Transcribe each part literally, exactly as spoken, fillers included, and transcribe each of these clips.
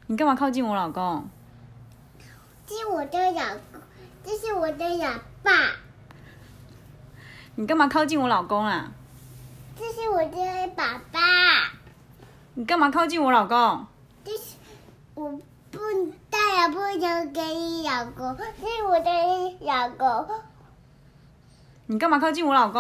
你干嘛靠近我老公？ 这是我的老公，这是我的老爸。 你干嘛靠近我老公啊？ 这是我的爸爸。 你干嘛靠近我老公？ 这是我不当然不能给你老公，这是我的老公。 你干嘛靠近我老公？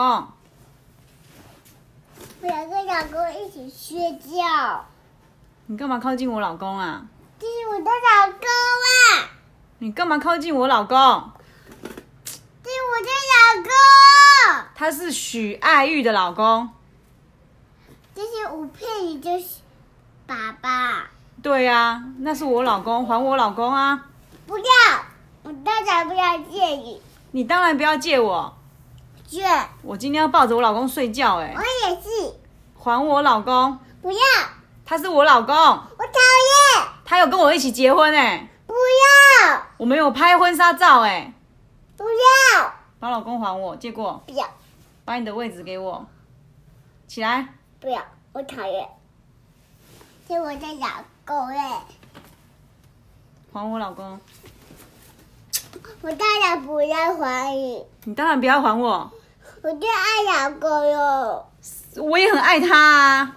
我两个老公一起睡觉。 你干嘛靠近我老公啊？ 这是我的老公啊！ 你干嘛靠近我老公？ 这是我的老公。 他是许爱玉的老公。 这是吴佩仪的爸爸。 对呀、啊，那是我老公，还我老公啊！ 不要，我当然不要借你。 你当然不要借我。 借。 我今天要抱着我老公睡觉、欸，哎。 我也是。 还我老公。 不要。 他是我老公。 我讨厌。 他有跟我一起结婚、欸，哎。 不要。 我们有拍婚纱照、欸，哎。 不要。把老公还我，借过。 不要。 把你的位置给我。起来。 不要，我讨厌。是我的老公哎。 还我老公。 我当然不要还你。 你当然不要还我。 我就爱老公哟。 我也很爱他啊。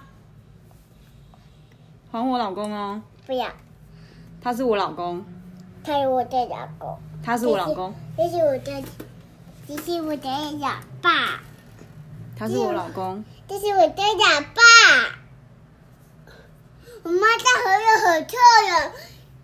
还我老公哦。 不要。 他是我老公。 他是我的老公。 他是我老公。 这是我的，这是我的老爸。 他是我老公。 这是我的老爸。我妈的喉咙很痛了。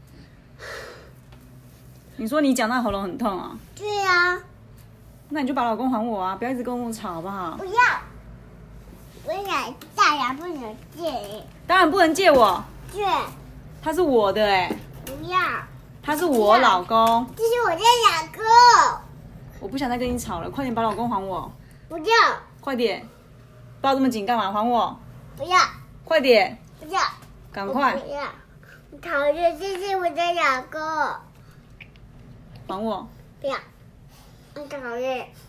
你说你讲到喉咙很痛啊？ 对啊。 那你就把老公还我啊！不要一直跟我吵，好不好？ 不要。我想当然不能借你。 当然不能借我。 借。 他是我的哎、欸。 不要。 他是我老公。 这是我的老公。 我不想再跟你吵了，快点把老公还我。 不要。 快点。抱这么紧干嘛？还我。 不要。 快点。 不要。 赶快。 不要。我讨厌，这是我的老公。 还我。 不要。我讨厌。